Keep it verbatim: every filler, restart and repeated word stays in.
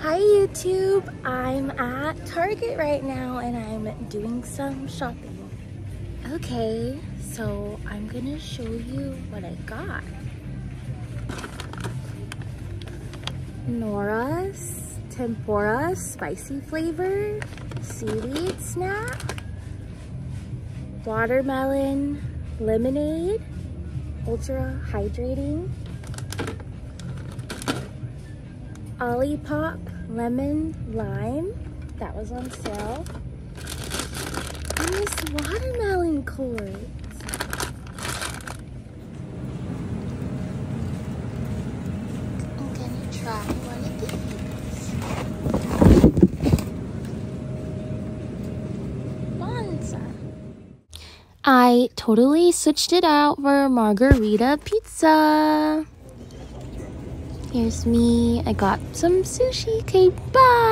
Hi YouTube, I'm at Target right now and I'm doing some shopping. Okay, so I'm gonna show you what I got. Nora's tempura spicy flavor seaweed snack, watermelon lemonade, ultra hydrating, Olipop lemon lime, that was on sale, and this watermelon quartz. I'm gonna try one of these. Bonza. I totally switched it out for margarita pizza. Here's me. I got some sushi. Okay, bye.